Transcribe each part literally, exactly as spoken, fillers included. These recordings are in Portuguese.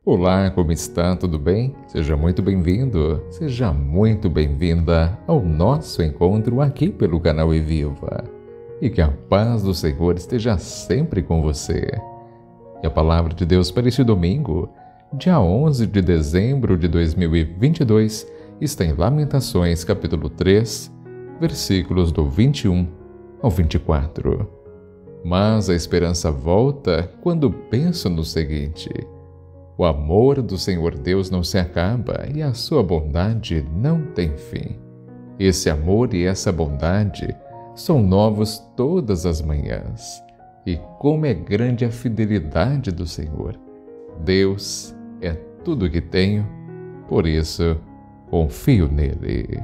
Olá, como está? Tudo bem? Seja muito bem-vindo, seja muito bem-vinda ao nosso encontro aqui pelo canal Eviva. E que a paz do Senhor esteja sempre com você. E a palavra de Deus para este domingo, dia onze de dezembro de dois mil e vinte e dois, está em Lamentações, capítulo três, versículos do vinte e um ao vinte e quatro. Mas a esperança volta quando penso no seguinte: o amor do Senhor Deus não se acaba e a sua bondade não tem fim. Esse amor e essa bondade são novos todas as manhãs. E como é grande a fidelidade do Senhor! Deus é tudo o que tenho, por isso confio nele.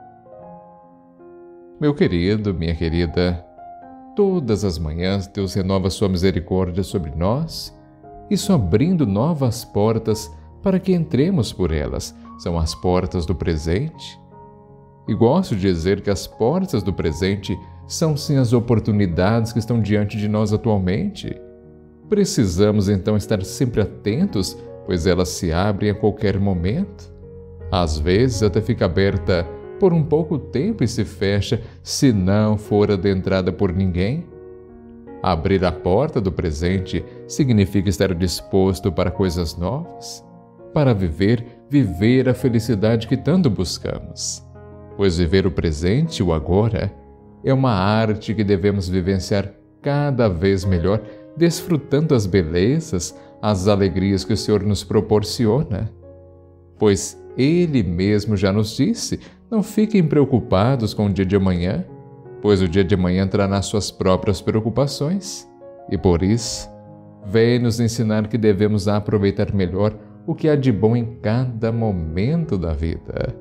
Meu querido, minha querida, todas as manhãs Deus renova sua misericórdia sobre nós, isso abrindo novas portas para que entremos por elas. São as portas do presente. E gosto de dizer que as portas do presente são sim as oportunidades que estão diante de nós atualmente. Precisamos então estar sempre atentos, pois elas se abrem a qualquer momento. Às vezes até fica aberta por um pouco tempo e se fecha se não for adentrada por ninguém. Abrir a porta do presente significa estar disposto para coisas novas, para viver, viver a felicidade que tanto buscamos. Pois viver o presente, o agora, é uma arte que devemos vivenciar cada vez melhor, desfrutando as belezas, as alegrias que o Senhor nos proporciona. Pois Ele mesmo já nos disse: não fiquem preocupados com o dia de amanhã, pois o dia de amanhã trará suas próprias preocupações. E por isso, vem nos ensinar que devemos aproveitar melhor o que há de bom em cada momento da vida.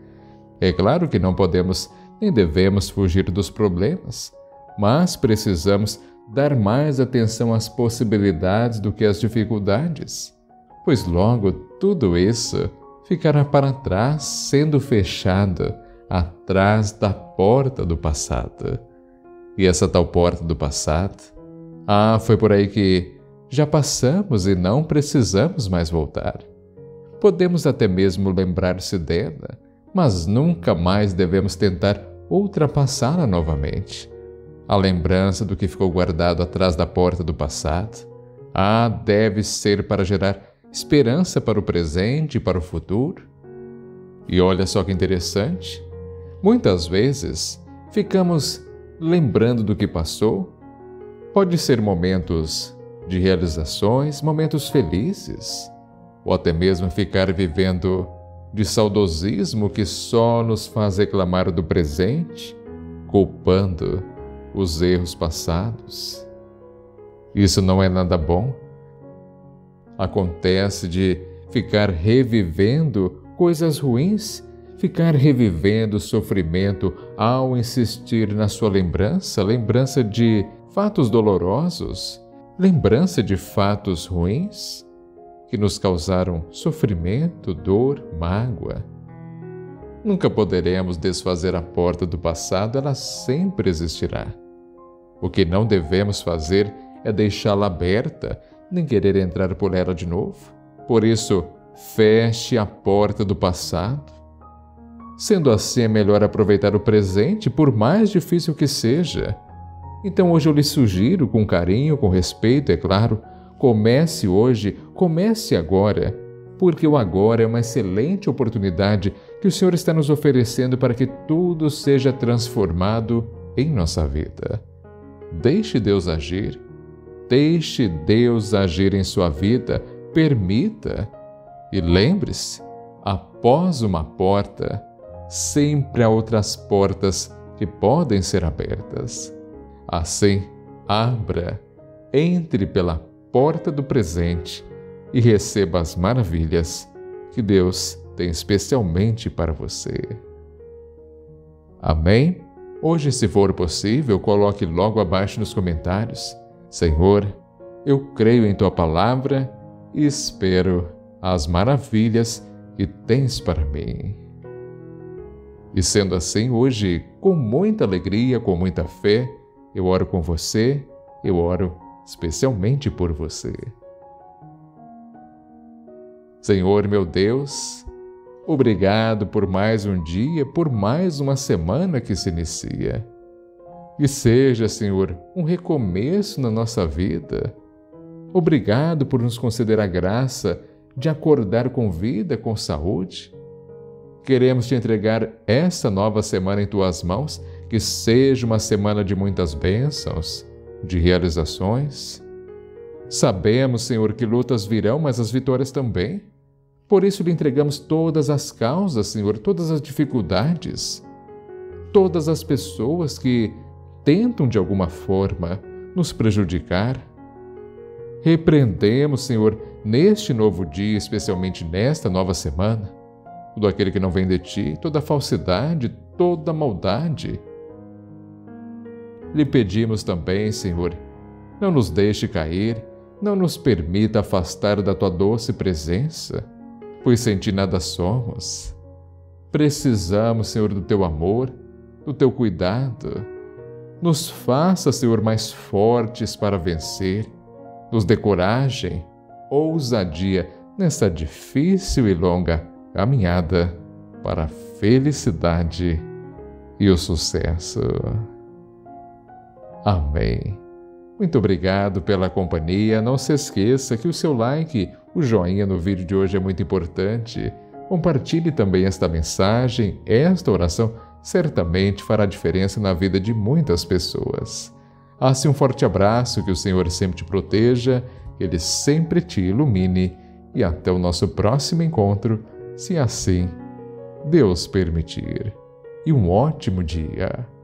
É claro que não podemos nem devemos fugir dos problemas, mas precisamos dar mais atenção às possibilidades do que às dificuldades, pois logo tudo isso ficará para trás, sendo fechado atrás da porta do passado. E essa tal porta do passado, ah, foi por aí que já passamos e não precisamos mais voltar. Podemos até mesmo lembrar-se dela, mas nunca mais devemos tentar ultrapassá-la novamente. A lembrança do que ficou guardado atrás da porta do passado, ah, deve ser para gerar esperança para o presente e para o futuro. E olha só que interessante, muitas vezes ficamos lembrando do que passou. Pode ser momentos de realizações, momentos felizes, ou até mesmo ficar vivendo de saudosismo que só nos faz reclamar do presente, culpando os erros passados. Isso não é nada bom. Acontece de ficar revivendo coisas ruins, ficar revivendo o sofrimento ao insistir na sua lembrança, lembrança de fatos dolorosos, lembrança de fatos ruins que nos causaram sofrimento, dor, mágoa. Nunca poderemos desfazer a porta do passado, ela sempre existirá. O que não devemos fazer é deixá-la aberta, nem querer entrar por ela de novo. Por isso, feche a porta do passado. Sendo assim, é melhor aproveitar o presente, por mais difícil que seja. Então hoje eu lhe sugiro, com carinho, com respeito, é claro, comece hoje, comece agora, porque o agora é uma excelente oportunidade que o Senhor está nos oferecendo para que tudo seja transformado em nossa vida. Deixe Deus agir, deixe Deus agir em sua vida, permita. E lembre-se, após uma porta, sempre há outras portas que podem ser abertas. Assim, abra, entre pela porta do presente e receba as maravilhas que Deus tem especialmente para você. Amém? Hoje, se for possível, coloque logo abaixo nos comentários: Senhor, eu creio em Tua palavra e espero as maravilhas que tens para mim. E sendo assim, hoje, com muita alegria, com muita fé, eu oro com você, eu oro especialmente por você. Senhor meu Deus, obrigado por mais um dia, por mais uma semana que se inicia. Que seja, Senhor, um recomeço na nossa vida. Obrigado por nos conceder a graça de acordar com vida, com saúde. Queremos te entregar esta nova semana em tuas mãos, que seja uma semana de muitas bênçãos, de realizações. Sabemos, Senhor, que lutas virão, mas as vitórias também. Por isso lhe entregamos todas as causas, Senhor, todas as dificuldades, todas as pessoas que tentam de alguma forma nos prejudicar. Repreendemos, Senhor, neste novo dia, especialmente nesta nova semana, todo aquele que não vem de ti, toda falsidade, toda maldade. Lhe pedimos também, Senhor, não nos deixe cair, não nos permita afastar da tua doce presença, pois sem ti nada somos. Precisamos, Senhor, do teu amor, do teu cuidado. Nos faça, Senhor, mais fortes para vencer. Nos dê coragem, ousadia nessa difícil e longa caminhada para a felicidade e o sucesso. Amém. Muito obrigado pela companhia. Não se esqueça que o seu like, o joinha no vídeo de hoje é muito importante. Compartilhe também esta mensagem, esta oração certamente fará diferença na vida de muitas pessoas. Assim, um forte abraço, que o Senhor sempre te proteja, que Ele sempre te ilumine e até o nosso próximo encontro, se assim Deus permitir. E um ótimo dia!